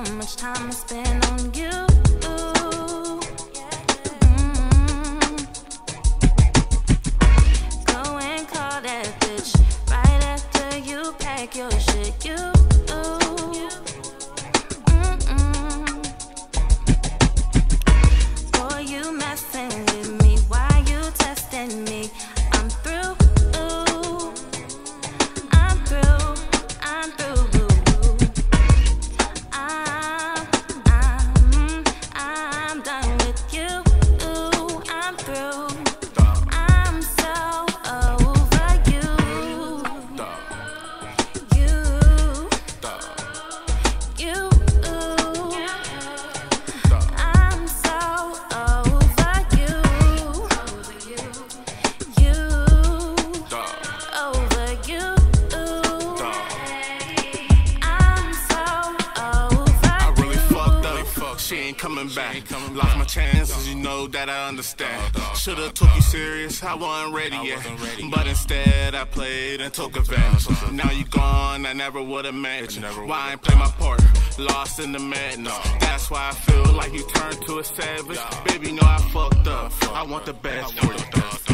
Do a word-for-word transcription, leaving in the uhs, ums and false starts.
much time I spend on you. Mm-hmm. Go and call that bitch right after you pack your shit. You. Mm-mm. Boy, you messing with me. Why you testing me? I'm through. I'm through. I'm through. I'm, I'm, I'm done with you. I'm through. I'm so over you. You. You. I'm so over you. You. Over you. I'm so over I really you. fucked up. She ain't coming back. Lost my chances, you know that I understand. Should've took you serious, I wasn't ready yet. But instead, I played and took advantage. Now you gone, I never would've imagined. Why I ain't play my part? Lost in the madness. That's why I feel like you turned to a savage. Baby, know I fucked up. I want the best for you.